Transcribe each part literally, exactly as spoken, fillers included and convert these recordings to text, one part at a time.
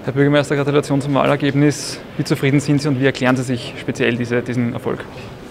Herr Bürgermeister, Gratulation zum Wahlergebnis. Wie zufrieden sind Sie und wie erklären Sie sich speziell diese, diesen Erfolg?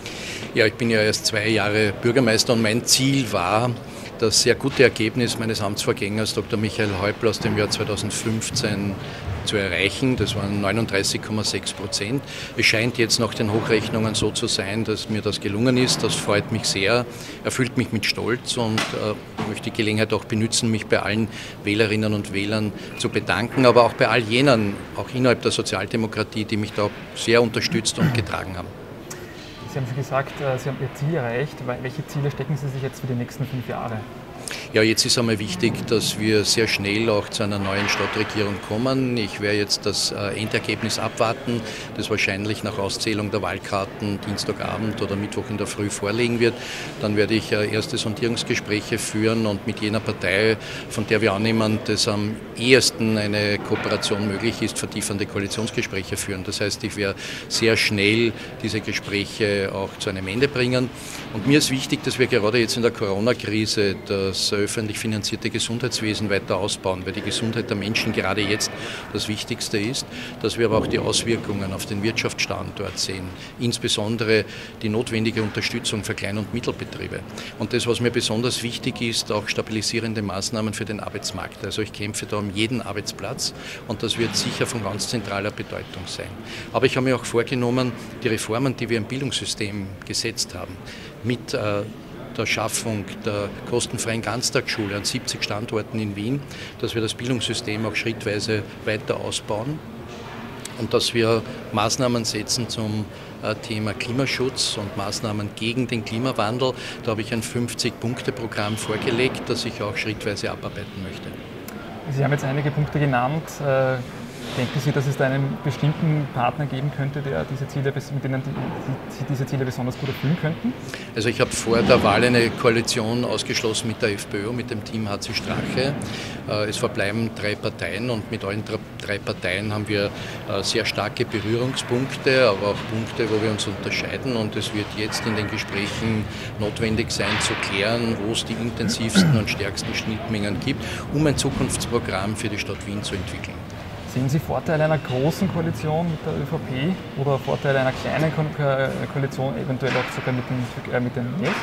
Ja, ich bin ja erst zwei Jahre Bürgermeister und mein Ziel war, das sehr gute Ergebnis meines Amtsvorgängers Doktor Michael Häupl aus dem Jahr zweitausendfünfzehn zu erreichen. Das waren neununddreißig Komma sechs Prozent. Es scheint jetzt nach den Hochrechnungen so zu sein, dass mir das gelungen ist. Das freut mich sehr, erfüllt mich mit Stolz und äh, möchte die Gelegenheit auch benutzen, mich bei allen Wählerinnen und Wählern zu bedanken, aber auch bei all jenen, auch innerhalb der Sozialdemokratie, die mich da sehr unterstützt und getragen haben. Sie haben schon gesagt, Sie haben Ihr Ziel erreicht. Welche Ziele stecken Sie sich jetzt für die nächsten fünf Jahre? Ja, jetzt ist einmal wichtig, dass wir sehr schnell auch zu einer neuen Stadtregierung kommen. Ich werde jetzt das Endergebnis abwarten, das wahrscheinlich nach Auszählung der Wahlkarten Dienstagabend oder Mittwoch in der Früh vorlegen wird. Dann werde ich erste Sondierungsgespräche führen und mit jener Partei, von der wir annehmen, dass am ehesten eine Kooperation möglich ist, vertiefende Koalitionsgespräche führen. Das heißt, ich werde sehr schnell diese Gespräche auch zu einem Ende bringen. Und mir ist wichtig, dass wir gerade jetzt in der Corona-Krise das öffentlich finanzierte Gesundheitswesen weiter ausbauen, weil die Gesundheit der Menschen gerade jetzt das Wichtigste ist, dass wir aber auch die Auswirkungen auf den Wirtschaftsstandort sehen, insbesondere die notwendige Unterstützung für Klein- und Mittelbetriebe. Und das, was mir besonders wichtig ist, auch stabilisierende Maßnahmen für den Arbeitsmarkt. Also ich kämpfe da um jeden Arbeitsplatz und das wird sicher von ganz zentraler Bedeutung sein. Aber ich habe mir auch vorgenommen, die Reformen, die wir im Bildungssystem gesetzt haben, mit äh, der Schaffung der kostenfreien Ganztagsschule an siebzig Standorten in Wien, dass wir das Bildungssystem auch schrittweise weiter ausbauen und dass wir Maßnahmen setzen zum Thema Klimaschutz und Maßnahmen gegen den Klimawandel. Da habe ich ein fünfzig-Punkte-Programm vorgelegt, das ich auch schrittweise abarbeiten möchte. Sie haben jetzt einige Punkte genannt. Denken Sie, dass es da einen bestimmten Partner geben könnte, der diese Ziele, mit denen Sie diese Ziele besonders gut erfüllen könnten? Also ich habe vor der Wahl eine Koalition ausgeschlossen mit der FPÖ, mit dem Team H C Strache. Es verbleiben drei Parteien und mit allen drei Parteien haben wir sehr starke Berührungspunkte, aber auch Punkte, wo wir uns unterscheiden. Und es wird jetzt in den Gesprächen notwendig sein, zu klären, wo es die intensivsten und stärksten Schnittmengen gibt, um ein Zukunftsprogramm für die Stadt Wien zu entwickeln. Sehen Sie Vorteile einer großen Koalition mit der ÖVP oder Vorteile einer kleinen Koalition, eventuell auch sogar mit den, äh, mit den N E O S?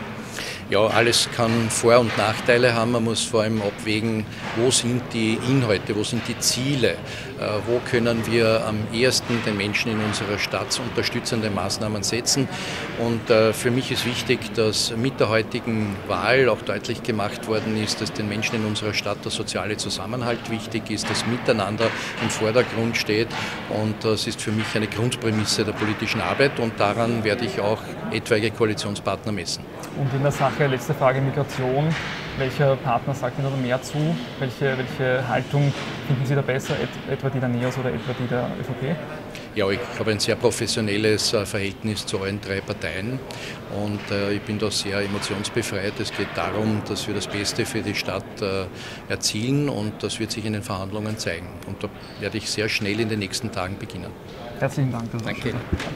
Ja, alles kann Vor- und Nachteile haben. Man muss vor allem abwägen, wo sind die Inhalte, wo sind die Ziele, äh, wo können wir am ehesten den Menschen in unserer Stadt unterstützende Maßnahmen setzen. Und äh, für mich ist wichtig, dass mit der heutigen Wahl auch deutlich gemacht worden ist, dass den Menschen in unserer Stadt der soziale Zusammenhalt wichtig ist, das Miteinander im Vordergrund steht. Und das ist für mich eine Grundprämisse der politischen Arbeit und daran werde ich auch etwaige Koalitionspartner messen. Und in der Sache, letzte Frage, Migration. Welcher Partner sagt Ihnen mehr zu? Welche, welche Haltung finden Sie da besser, etwa die der N E O S oder etwa die der ÖVP? Ja, ich habe ein sehr professionelles Verhältnis zu allen drei Parteien und äh, ich bin da sehr emotionsbefreit. Es geht darum, dass wir das Beste für die Stadt äh, erzielen und das wird sich in den Verhandlungen zeigen. Und da werde ich sehr schnell in den nächsten Tagen beginnen. Herzlichen Dank. Danke.